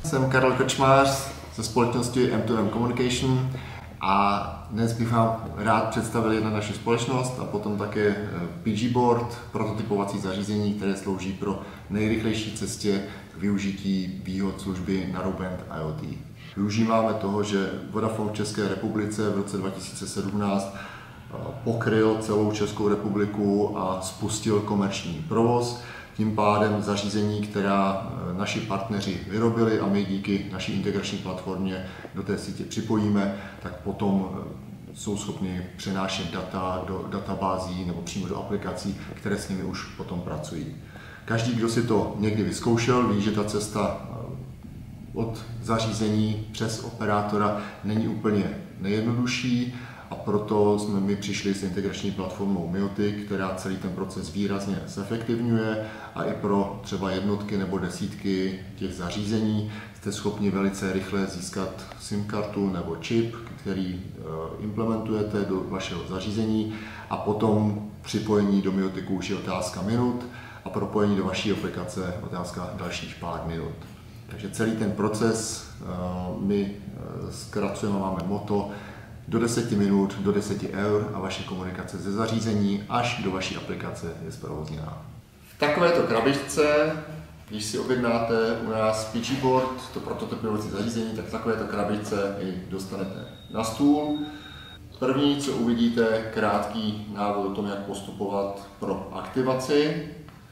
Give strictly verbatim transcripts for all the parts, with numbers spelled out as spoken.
jsem Karel Krčmář ze společnosti M two M Communication a dnes bych vám rád představil jednu naši společnost a potom také P G Board, prototypovací zařízení, které slouží pro nejrychlejší cestě k využití výhod služby Narrowband I O T. Využíváme toho, že Vodafone v České republice v roce dva tisíce sedmnáct pokryl celou Českou republiku a spustil komerční provoz. Tím pádem zařízení, která naši partneři vyrobili a my díky naší integrační platformě do té sítě připojíme, tak potom jsou schopni přenášet data do databází nebo přímo do aplikací, které s nimi už potom pracují. Každý, kdo si to někdy vyzkoušel, ví, že ta cesta od zařízení přes operátora není úplně nejjednodušší, a proto jsme my přišli s integrační platformou Miotic, která celý ten proces výrazně zefektivňuje a i pro třeba jednotky nebo desítky těch zařízení jste schopni velice rychle získat SIM kartu nebo čip, který implementujete do vašeho zařízení a potom připojení do Mioticu už je otázka minut a propojení do vaší aplikace otázka dalších pár minut. Takže celý ten proces my zkracujeme, máme motto do deseti minut, do deseti eur a vaše komunikace ze zařízení až do vaší aplikace je zprovozněná. V takovéto krabičce, když si objednáte u nás P G Board, to prototypovací zařízení, tak v takovéto krabičce i dostanete na stůl. První, co uvidíte, krátký návod o tom, jak postupovat pro aktivaci.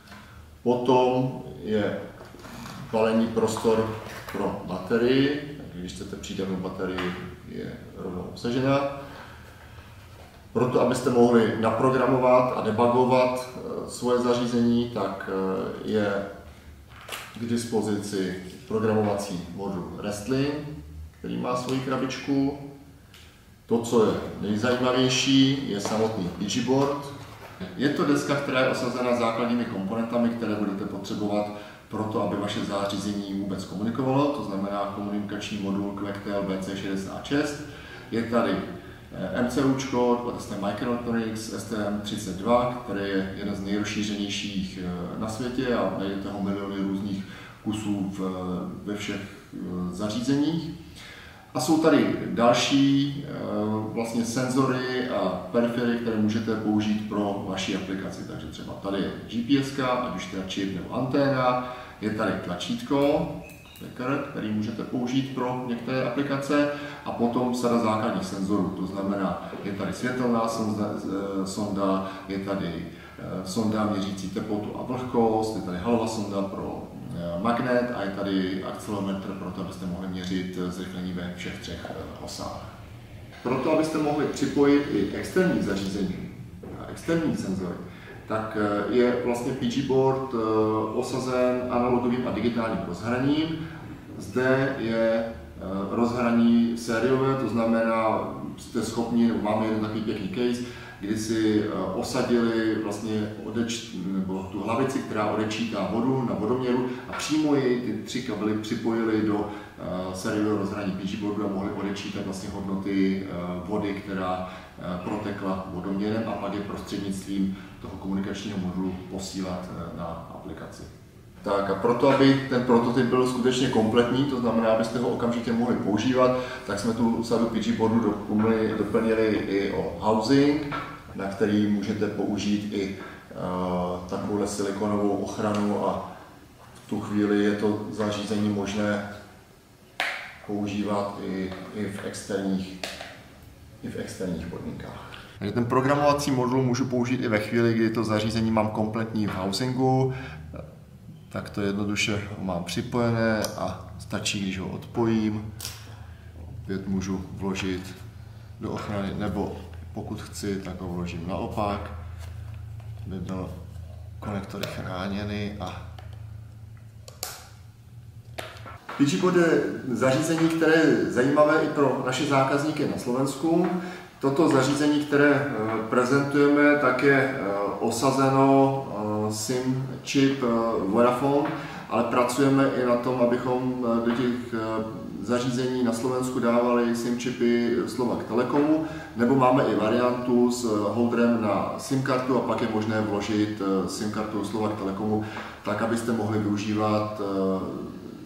Potom je balení prostor pro baterii. Když chcete přídavnou baterii, je rovnou obsažena. Proto, abyste mohli naprogramovat a debugovat svoje zařízení, tak je k dispozici programovací modul Restlink, který má svoji krabičku. To, co je nejzajímavější, je samotný P G Board. Je to deska, která je osazena základními komponentami, které budete potřebovat pro to, aby vaše zařízení vůbec komunikovalo, to znamená komunikační modul Quectel B C šedesát šest. Je tady MCUčko, to je Microelectronics S T M třicet dva, který je jeden z nejrozšířenějších na světě a najdete ho miliony různých kusů ve všech zařízeních. A jsou tady další vlastně senzory a periferie, které můžete použít pro vaši aplikaci. Takže třeba tady je G P S, ať už to je čip nebo anténa, je tady tlačítko, který můžete použít pro některé aplikace a potom sada základních senzorů. To znamená, je tady světelná sonda, je tady sonda měřící teplotu a vlhkost, je tady halová sonda pro magnet a je tady akcelerometr pro to, abyste mohli měřit zrychlení ve všech třech osách. Proto, abyste mohli připojit i externí zařízení a externí senzory, tak je vlastně P G Board osazen analogovým a digitálním rozhraním. Zde je rozhraní sériové, to znamená, jste schopni, máme jeden takový pěkný case, kdy si osadili vlastně odeč, nebo tu hlavici, která odečítá vodu na vodoměru a přímo jej ty tři kabely připojili do uh, sériového rozhraní P G Boardu a mohli odečítat vlastně hodnoty uh, vody, která uh, protekla vodoměrem a pak je prostřednictvím toho komunikačního modulu posílat uh, na aplikaci. Tak a proto, aby ten prototyp byl skutečně kompletní, to znamená, abyste ho okamžitě mohli používat, tak jsme tu sadu P G Boardu doplnili, doplnili i o housing, na který můžete použít i uh, takovou silikonovou ochranu a v tu chvíli je to zařízení možné používat i, i, v, externích, i v externích podmínkách. Takže ten programovací modul můžu použít i ve chvíli, kdy to zařízení mám kompletní v housingu. Tak to jednoduše mám připojené a stačí, když ho odpojím. Opět můžu vložit do ochrany, nebo pokud chci, tak ho vložím naopak, aby byl konektory chráněny. A P G Board je zařízení, které je zajímavé i pro naše zákazníky na Slovensku. Toto zařízení, které prezentujeme, tak je osazeno SIM čip Vodafone, ale pracujeme i na tom, abychom do těch zařízení na Slovensku dávali SIM čipy Slovak Telekomu, nebo máme i variantu s holderem na SIM kartu a pak je možné vložit SIM kartu Slovak Telekomu, tak abyste mohli využívat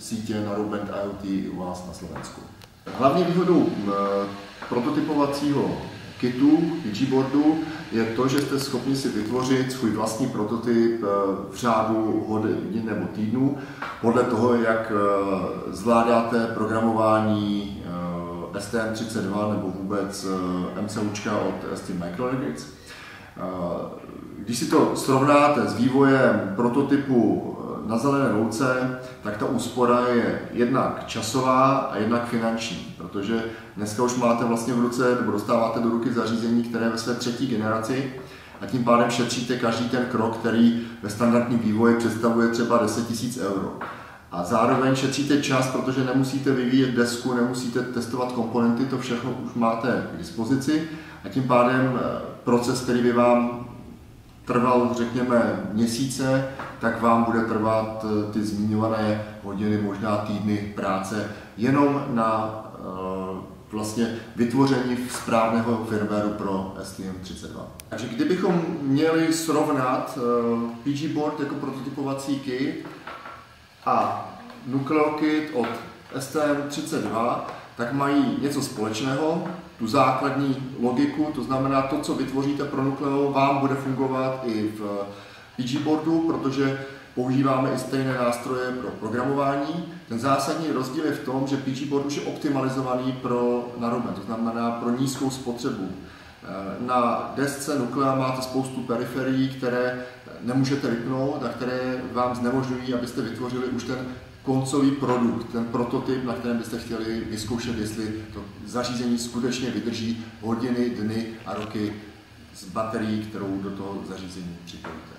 sítě Narrowband IoT i u vás na Slovensku. Hlavní výhodou prototypovacího kitu, P G boardu, je to, že jste schopni si vytvořit svůj vlastní prototyp v řádu hodin nebo týdnů podle toho, jak zvládáte programování S T M třicet dva nebo vůbec MCUčka od S T Microelectronics. Když si to srovnáte s vývojem prototypu na zelené louce, tak ta úspora je jednak časová a jednak finanční, protože dneska už máte vlastně v ruce nebo dostáváte do ruky zařízení, které je ve své třetí generaci a tím pádem šetříte každý ten krok, který ve standardním vývoji představuje třeba deset tisíc euro. A zároveň šetříte čas, protože nemusíte vyvíjet desku, nemusíte testovat komponenty, to všechno už máte k dispozici a tím pádem proces, který by vám trval, řekněme, měsíce, tak vám bude trvat ty zmiňované hodiny, možná týdny práce jenom na vlastně vytvoření správného firmwareu pro S T M třicet dva. Takže kdybychom měli srovnat P G board jako prototypovací kit a NucleoKit od S T M třicet dva, tak mají něco společného, tu základní logiku, to znamená to, co vytvoříte pro Nucleo, vám bude fungovat i v P G boardu, protože používáme i stejné nástroje pro programování. Ten zásadní rozdíl je v tom, že P G board už je optimalizovaný pro Narrowband, to znamená pro nízkou spotřebu. Na desce Nuclea máte spoustu periferií, které nemůžete vypnout a které vám znemožňují, abyste vytvořili už ten koncový produkt, ten prototyp, na kterém byste chtěli vyzkoušet, jestli to zařízení skutečně vydrží hodiny, dny a roky s baterií, kterou do toho zařízení připojíte.